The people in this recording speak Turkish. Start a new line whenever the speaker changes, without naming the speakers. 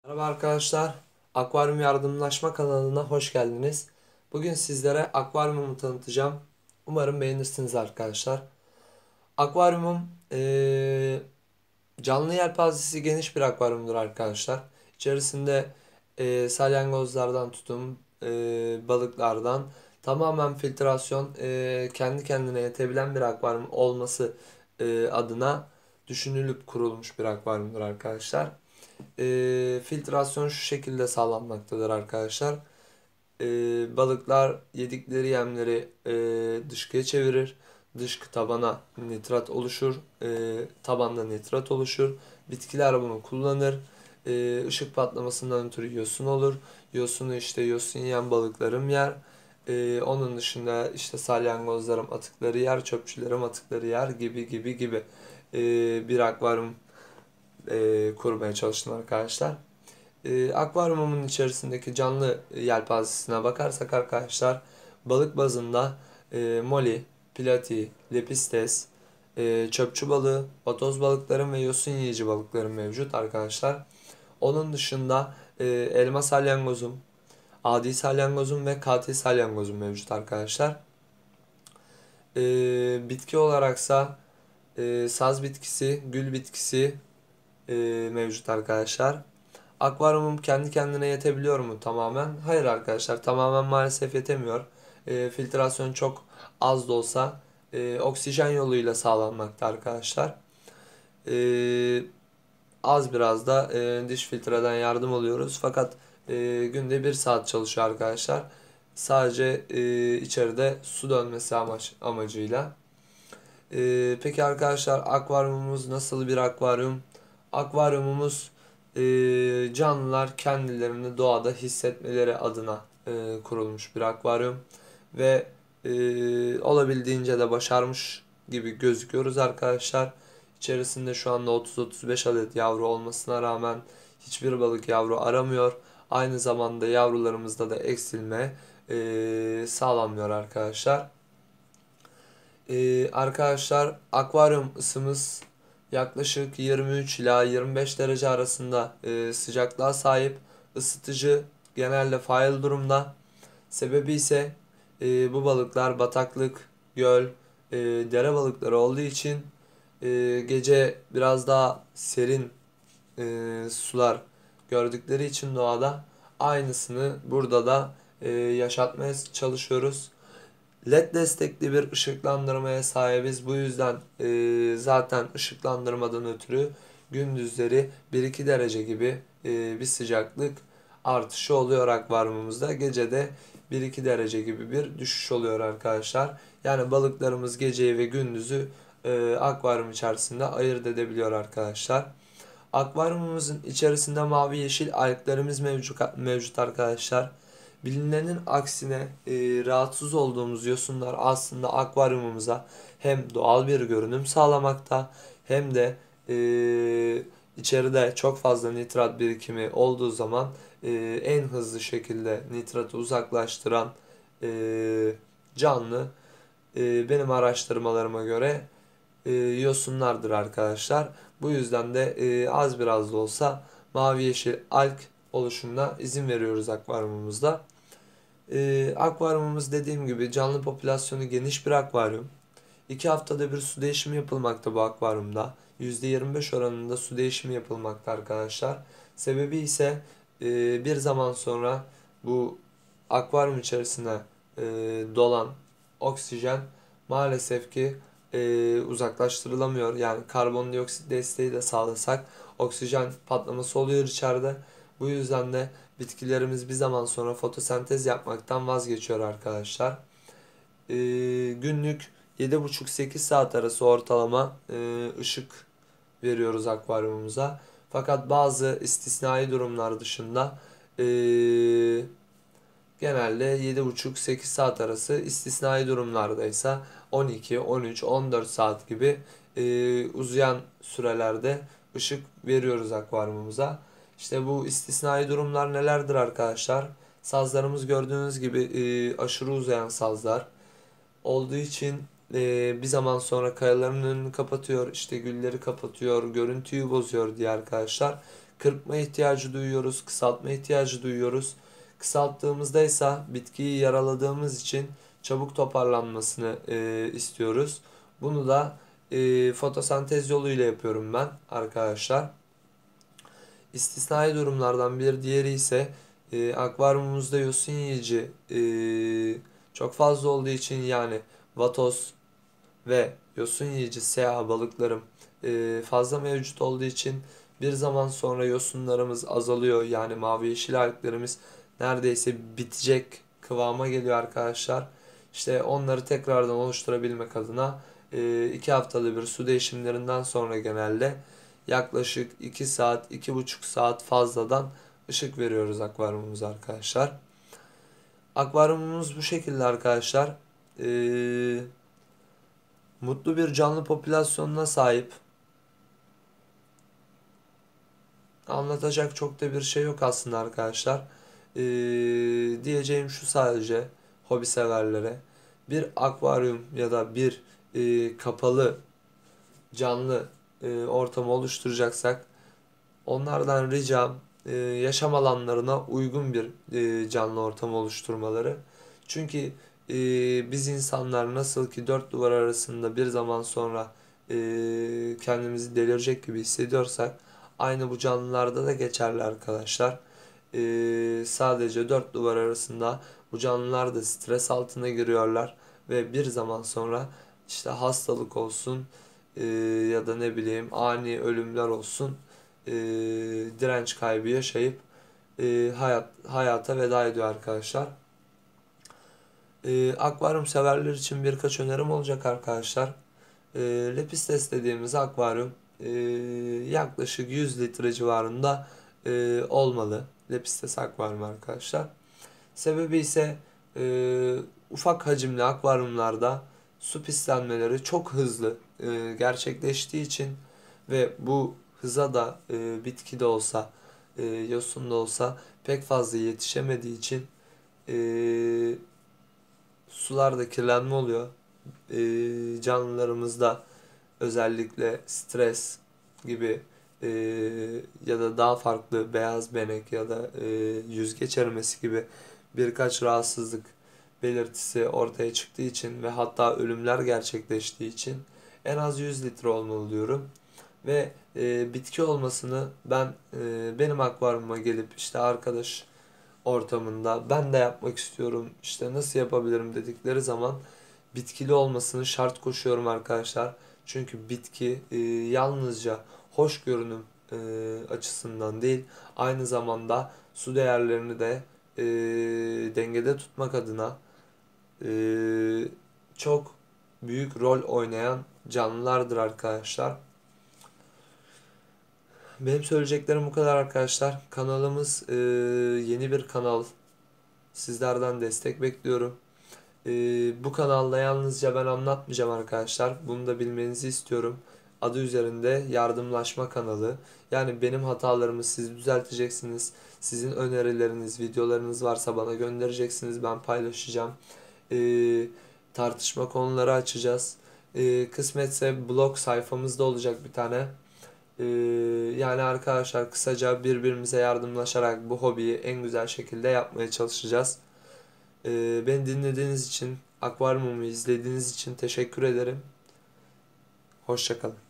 Merhaba arkadaşlar, Akvaryum Yardımlaşma kanalına hoş geldiniz. Bugün sizlere akvaryumumu tanıtacağım. Umarım beğenirsiniz arkadaşlar. Akvaryumum canlı yelpazesi geniş bir akvaryumdur arkadaşlar. İçerisinde salyangozlardan tutun balıklardan tamamen filtrasyon kendi kendine yetebilen bir akvaryum olması adına düşünülüp kurulmuş bir akvaryumdur arkadaşlar. Filtrasyon şu şekilde sağlanmaktadır arkadaşlar. Balıklar yedikleri yemleri dışkıya çevirir. Dışkı tabana nitrat oluşur. Tabanda nitrat oluşur. Bitkiler bunu kullanır. Işık patlamasından ötürü yosun olur. Yosunu işte yosun yiyen balıklarım yer. Onun dışında işte salyangozlarım atıkları yer, çöpçülerim atıkları yer gibi gibi gibi bir akvaryum kurmaya çalıştım arkadaşlar. Akvaryumumun içerisindeki canlı yelpazesine bakarsak arkadaşlar balık bazında moli, plati, lepistes, çöpçü balığı, vatoz balıklarım ve yosun yiyici balıklarım mevcut arkadaşlar. Onun dışında elma salyangozum, adi salyangozum ve katil salyangozum mevcut arkadaşlar. Bitki olaraksa saz bitkisi, gül bitkisi e, mevcut arkadaşlar. Akvaryumum kendi kendine yetebiliyor mu tamamen? Hayır arkadaşlar, tamamen maalesef yetemiyor. Filtrasyon çok az da olsa oksijen yoluyla sağlanmakta arkadaşlar. E, Az biraz da diş filtreden yardım alıyoruz. Fakat günde 1 saat çalışıyor arkadaşlar. Sadece içeride su dönmesi amacıyla. Peki arkadaşlar, akvaryumumuz nasıl bir akvaryum? Akvaryumumuz canlılar kendilerini doğada hissetmeleri adına kurulmuş bir akvaryum ve olabildiğince de başarmış gibi gözüküyoruz arkadaşlar. İçerisinde şu anda 30-35 adet yavru olmasına rağmen hiçbir balık yavru aramıyor. Aynı zamanda yavrularımızda da eksilme sağlanmıyor arkadaşlar. Arkadaşlar, akvaryum ısımız yaklaşık 23 ila 25 derece arasında sıcaklığa sahip. Isıtıcı genelde fail durumda. Sebebi ise bu balıklar bataklık, göl, dere balıkları olduğu için gece biraz daha serin sular gördükleri için doğada aynısını burada da yaşatmaya çalışıyoruz. LED destekli bir ışıklandırmaya sahibiz. Bu yüzden zaten ışıklandırmadan ötürü gündüzleri 1-2 derece gibi bir sıcaklık artışı oluyor akvaryumumuzda. Gece de 1-2 derece gibi bir düşüş oluyor arkadaşlar. Yani balıklarımız geceyi ve gündüzü akvaryum içerisinde ayırt edebiliyor arkadaşlar. Akvaryumumuzun içerisinde mavi yeşil alglerimiz mevcut arkadaşlar. Bilinenin aksine rahatsız olduğumuz yosunlar aslında akvaryumumuza hem doğal bir görünüm sağlamakta hem de e, içeride çok fazla nitrat birikimi olduğu zaman en hızlı şekilde nitratı uzaklaştıran canlı benim araştırmalarıma göre yosunlardır arkadaşlar. Bu yüzden de az biraz da olsa mavi yeşil alg oluşumuna izin veriyoruz akvaryumumuzda. Akvaryumumuz dediğim gibi canlı popülasyonu geniş bir akvaryum. 2 haftada bir su değişimi yapılmakta bu akvaryumda. %25 oranında su değişimi yapılmakta arkadaşlar. Sebebi ise bir zaman sonra bu akvaryum içerisine e, dolan oksijen maalesef ki uzaklaştırılamıyor. Yani karbondioksit desteği de sağlasak oksijen patlaması oluyor içeride. Bu yüzden de bitkilerimiz bir zaman sonra fotosentez yapmaktan vazgeçiyor arkadaşlar. Günlük 7,5-8 saat arası ortalama ışık veriyoruz akvaryumumuza. Fakat bazı istisnai durumlar dışında e, genelde 7,5-8 saat arası, istisnai durumlardaysa 12, 13, 14 saat gibi uzayan sürelerde ışık veriyoruz akvaryumumuza. İşte bu istisnai durumlar nelerdir arkadaşlar? Sazlarımız gördüğünüz gibi aşırı uzayan sazlar olduğu için bir zaman sonra kayaların önünü kapatıyor, işte gülleri kapatıyor, görüntüyü bozuyor diye arkadaşlar. kırpma ihtiyacı duyuyoruz, kısaltma ihtiyacı duyuyoruz. Kısalttığımızda ise bitkiyi yaraladığımız için çabuk toparlanmasını istiyoruz. Bunu da fotosentez yoluyla yapıyorum ben arkadaşlar. İstisnai durumlardan bir diğeri ise akvaryumumuzda yosun yiyici çok fazla olduğu için, yani vatoz ve yosun yiyici SEA balıklarım fazla mevcut olduğu için bir zaman sonra yosunlarımız azalıyor. Yani mavi yeşil alglerimiz neredeyse bitecek kıvama geliyor arkadaşlar. İşte onları tekrardan oluşturabilmek adına 2 haftada bir su değişimlerinden sonra genelde yaklaşık 2 saat, 2,5 saat fazladan ışık veriyoruz akvaryumumuza arkadaşlar. Akvaryumumuz bu şekilde arkadaşlar. Mutlu bir canlı popülasyonuna sahip. Anlatacak çok da bir şey yok aslında arkadaşlar. Diyeceğim şu sadece hobi severlere. Bir akvaryum ya da bir kapalı canlı ortamı oluşturacaksak onlardan ricam yaşam alanlarına uygun bir canlı ortamı oluşturmaları. Çünkü biz insanlar nasıl ki dört duvar arasında bir zaman sonra kendimizi delirecek gibi hissediyorsak, aynı bu canlılarda da geçerli arkadaşlar. Sadece dört duvar arasında bu canlılar da stres altına giriyorlar ve bir zaman sonra işte hastalık olsun ya da ne bileyim ani ölümler olsun, direnç kaybı yaşayıp hayata veda ediyor arkadaşlar. Akvaryum severler için birkaç önerim olacak arkadaşlar. Lepistes dediğimiz akvaryum yaklaşık 100 litre civarında olmalı. Lepistes akvaryum arkadaşlar. Sebebi ise ufak hacimli akvaryumlarda su pislenmeleri çok hızlı gerçekleştiği için ve bu hıza da bitki de olsa, yosun da olsa pek fazla yetişemediği için sularda kirlenme oluyor. Canlılarımızda özellikle stres gibi e, ya da daha farklı beyaz benek ya da yüzgeç erimesi gibi birkaç rahatsızlık belirtisi ortaya çıktığı için ve hatta ölümler gerçekleştiği için en az 100 litre olmalı diyorum. Ve bitki olmasını ben benim akvaryumuma gelip işte arkadaş ortamında ben de yapmak istiyorum, işte nasıl yapabilirim dedikleri zaman bitkili olmasını şart koşuyorum arkadaşlar. Çünkü bitki yalnızca hoş görünüm açısından değil, aynı zamanda su değerlerini de dengede tutmak adına e, çok büyük rol oynayan canlılardır arkadaşlar. Benim söyleyeceklerim bu kadar arkadaşlar. Kanalımız yeni bir kanal. Sizlerden destek bekliyorum. Bu kanalda yalnızca ben anlatmayacağım arkadaşlar. Bunu da bilmenizi istiyorum. Adı üzerinde yardımlaşma kanalı. Yani benim hatalarımı siz düzelteceksiniz. Sizin önerileriniz, videolarınız varsa bana göndereceksiniz. Ben paylaşacağım. Ee, Tartışma konuları açacağız. Kısmetse blog sayfamızda olacak bir tane. Ee, Yani arkadaşlar kısaca birbirimize yardımlaşarak bu hobiyi en güzel şekilde yapmaya çalışacağız. Beni dinlediğiniz için, akvaryumumu izlediğiniz için teşekkür ederim. Hoşça kalın.